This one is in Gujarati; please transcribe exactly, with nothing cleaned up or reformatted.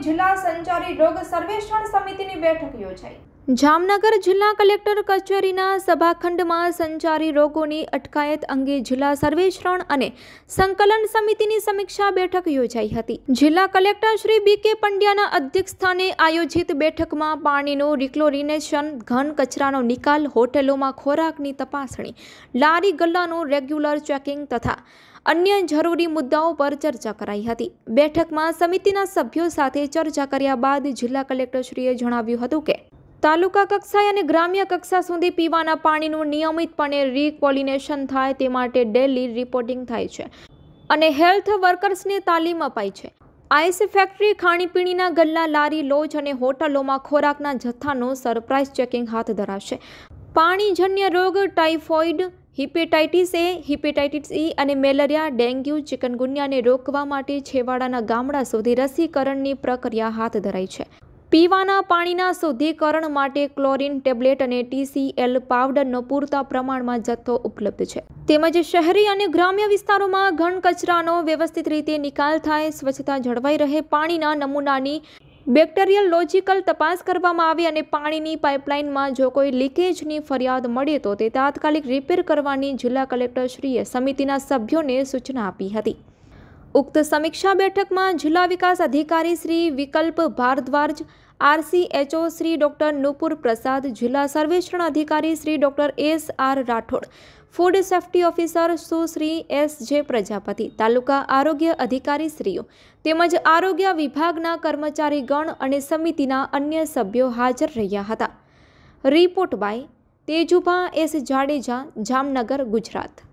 જિલ્લા સંચારી રોગ સર્વેક્ષણ સમિતિની બેઠક યોજાઈ। જામનગર જિલ્લા કલેક્ટર કચેરીના સભાખંડમાં સંચારી રોગોની અટકાયત અંગે જિલ્લા સર્વેક્ષણ અને સંકલન સમિતિની સમીક્ષા બેઠક યોજાઈ હતી। જિલ્લા કલેક્ટર શ્રી બી કે પંડ્યાના અધ્યક્ષસ્થાને આયોજિત બેઠકમાં પાણીનું રિક્લોરિનેશન, ઘન કચરાનો નિકાલ, હોટેલોમાં ખોરાકની તપાસણી, લારી ગલ્લાનું રેગ્યુલર ચેકિંગ તથા અન્ય જરૂરી મુદ્દાઓ પર ચર્ચા કરાઈ હતી। બેઠકમાં સમિતિના સભ્યો સાથે ચર્ચા કર્યા બાદ જિલ્લા કલેક્ટરશ્રીએ જણાવ્યું હતું કે તાલુકા કક્ષાએ અને ગ્રામ્ય કક્ષા સુધી પીવાના પાણીનું નિયમિતપણે રિપોલિનેશન થાય તે માટે ડેલી રિપોર્ટિંગ થાય છે અને હેલ્થ વર્કર્સને તાલીમ અપાય છે। આઈસ ફેક્ટરી, ખાણીપીણીના ગલ્લા, લારી, લોજ અને હોટલોમાં ખોરાકના જથ્થાનું સરપ્રાઇઝ ચેકિંગ હાથ ધરાશે। પાણીજન્ય રોગ, typhoid, hepatitis A, hepatitis E અને મેલેરિયા, ડેન્ગ્યુ, ચિકનગુનિયાને રોકવા માટે છેવાડાના ગામડા સુધી રસીકરણની પ્રક્રિયા હાથ ધરાઈ છે। પીવાના પાણીના શુદ્ધિકરણ માટે ક્લોરીન ટેબ્લેટ અને ટી સી એલ પાવડરનો પૂરતા પ્રમાણમાં જથ્થો ઉપલબ્ધ છે। તેમજ શહેરી અને ગ્રામ્ય વિસ્તારોમાં ઘન કચરાનો વ્યવસ્થિત રીતે નિકાલ થાય, સ્વચ્છતા જળવાઈ રહે, પાણીના નમૂનાની બેક્ટેરિયોલોજીકલ તપાસ કરવામાં આવે અને પાણીની પાઇપલાઇનમાં જો કોઈ લીકેજની ફરિયાદ મળે તો તે તાત્કાલિક રિપેર કરવાની જિલ્લા કલેક્ટરશ્રીએ સમિતિના સભ્યોને સૂચના આપી હતી। ઉક્ત સમીક્ષા બેઠકમાં જિલ્લા વિકાસ અધિકારી Shri Vikalp Bharadwaj, RC HO Shri doctor Nupur Prasad, જિલ્લા સર્વેક્ષણ અધિકારી Shri doctor S R Rathod, food safety officer Sushri S J Prajapati, તાલુકા આરોગ્ય અધિકારીશ્રીઓ તેમજ આરોગ્ય વિભાગના કર્મચારીગણ અને સમિતિના અન્ય સભ્યો હાજર રહ્યા હતા। Report by Tejubha S Jadeja, Jamnagar, Gujarat.